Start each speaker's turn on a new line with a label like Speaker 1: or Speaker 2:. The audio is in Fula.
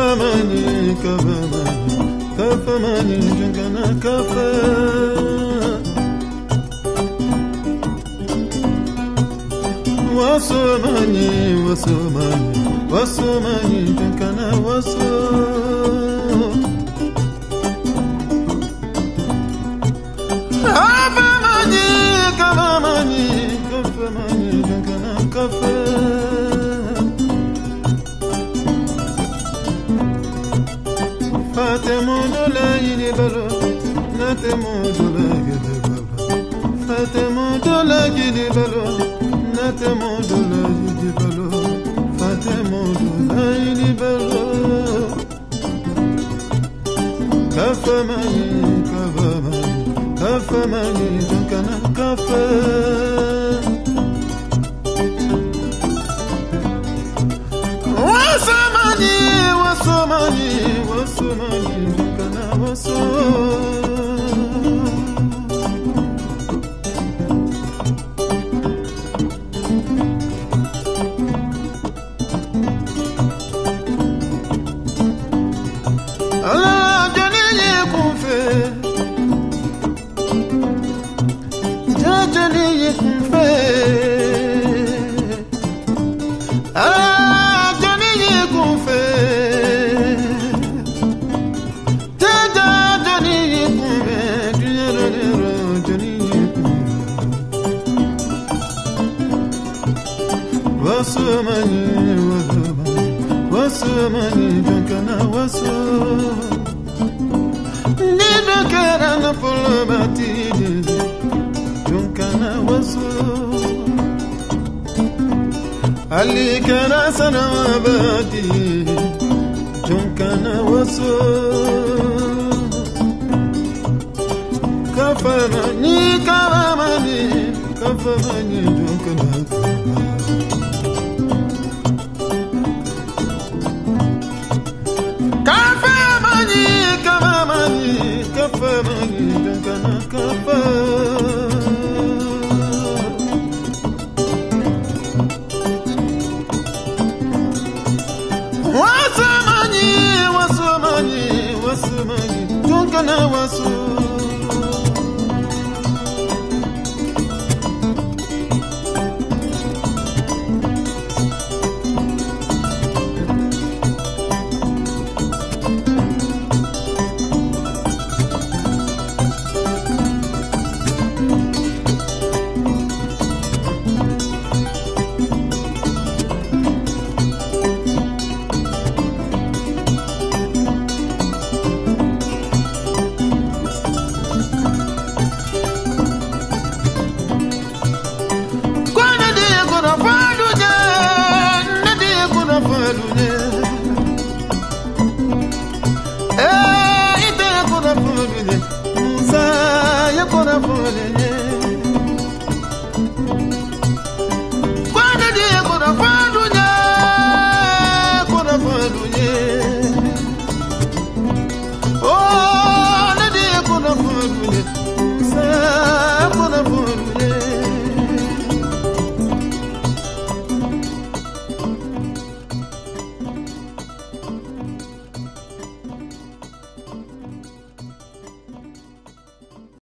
Speaker 1: Kawa Manyi, Kawa Manyi, Kawa Manyi, Junkana Kafa. Waso Manyi, Waso Manyi, Waso Manyi, Junkana Waso. Kawa Manyi, Kawa Manyi, Kawa Manyi, Junkana Kafa. Fatemodola yini balo, natemodola gidi balo. Fatemodola gidi balo, natemodola gidi balo. Fatemodola yini balo. Kawa Manyi, Kawa Manyi, Kawa Manyi, Junkana Kafa. Waso Manyi, Waso Manyi, Waso Manyi, Junkana Waso. Allah Jani Yékéké, Jani Yékéké. Allah Jani Yékéké, Jani Yékéké, Jani Yékéké. Waso Manyi, Waso Manyi, Waso Manyi, Junkana Waso. Nido kera na polo batidi, Junkana Waso. Ali kera sana mabadi, Junkana Waso. Kawa Manyi, Kawa Manyi, Kawa Manyi, Junkana Kafa.